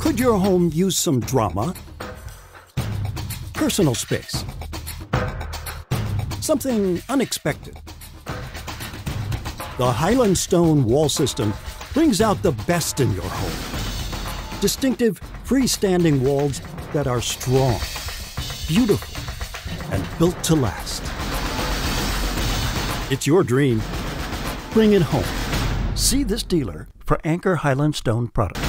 Could your home use some drama? Personal space. Something unexpected. The Highland stone wall system brings out the best in your home. Distinctive, freestanding walls that are strong, beautiful, and built to last. It's your dream. Bring it home. See this dealer for Anchor Highland Stone products.